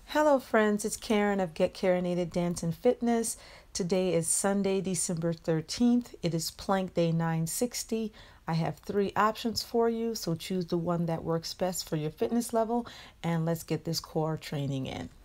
Hello friends, it's Karen of Get Karinated Dance and Fitness. Today is Sunday, December 13th. It is Plank Day 960. I have 3 options for you, so choose the one that works best for your fitness level and let's get this core training in.